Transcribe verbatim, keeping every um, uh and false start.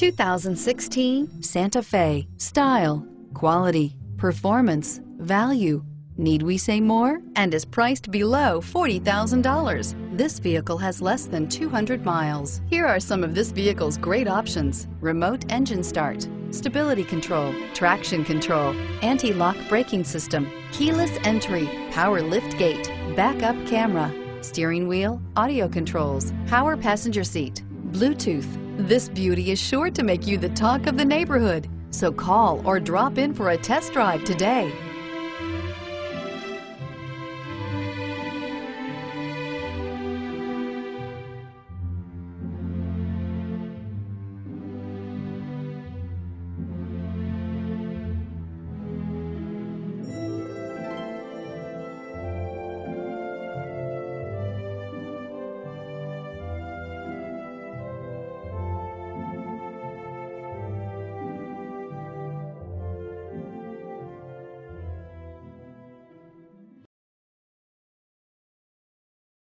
two thousand sixteen Santa Fe. Style, quality, performance, value. Need we say more? And is priced below forty thousand dollars. This vehicle has less than two hundred miles. Here are some of this vehicle's great options: remote engine start, stability control, traction control, anti-lock braking system, keyless entry, power lift gate, backup camera, steering wheel audio controls, power passenger seat, Bluetooth. This beauty is sure to make you the talk of the neighborhood. So call or drop in for a test drive today.